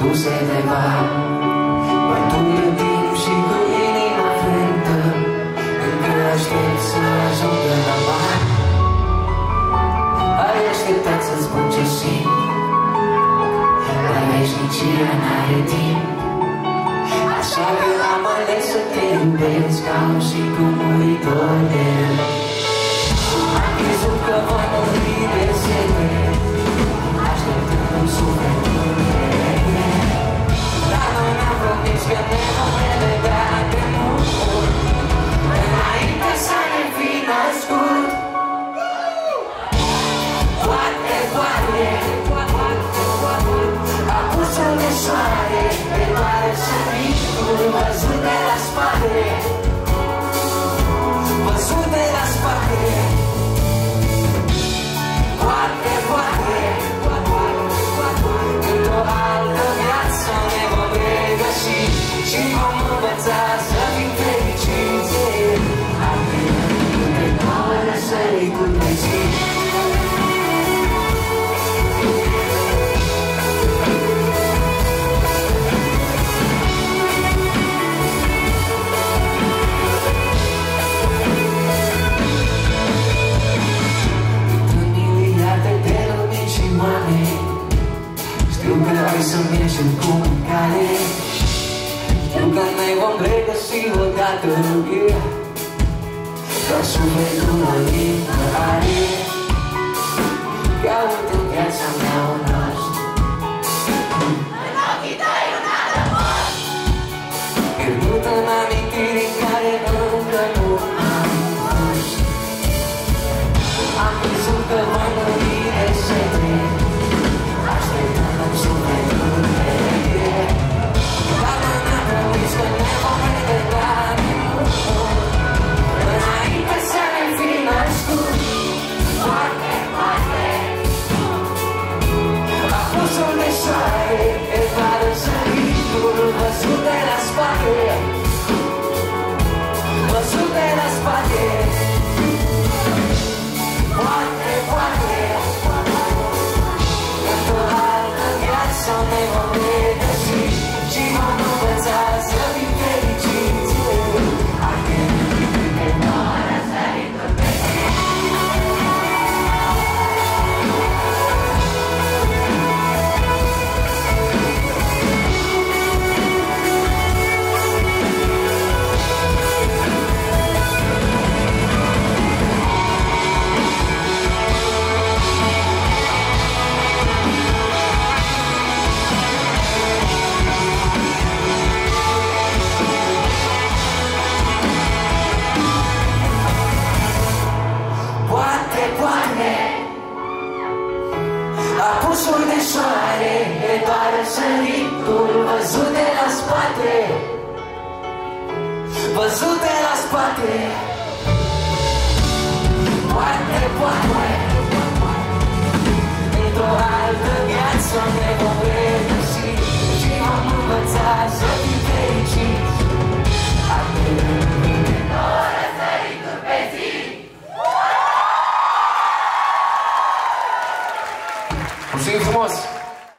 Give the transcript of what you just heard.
duse de var. Bătut în timp și cu inima frântă, încă aștept să ajungă la bar. Ai așteptat să-ți spun ce simt, dar veșnicia n-are timp. Așa că am ales să te iubesc ca un simplu muritor de rău. Am crezut că voi muri de sete, așteptând sufletul meu. Dar noi ne-am promis că ne vom revedea de mult, înainte să ne fi născut. Poate, poate, apusul de soare pe doare săritul văzut de la spate, văzut de la spate. Poate, poate, într-o altă viață ne vom regăsi și vom învăța să fim fericiți. Am venit de nouă răsăritul de zi. Știu că ai să-mi ieși în comunicare, știu că ne vom regăsi odată, doar sufletul o limbă are, caut în viața mea un rost. În ochii tăi un adăpost, pierdut în amintiri în care încă nu am fost. Am crezut că voi muri de sete, așteptând sufletul meu. Dar noi ne-am promis că ne vom revedea de mult, înainte să ne fi născut. Poate, poate, apusul de soare pe doare săritul văzut de la spate, văzut de la spate. Poate, poate, într-o altă viață ne vom regăsi și vom învăța să fim fericiți. Am venit de nouă răsăritul de zi. Apusul de soare e doar săritul văzut de la spate, văzut de la spate. Poate, poate, într-o altă viață ne vom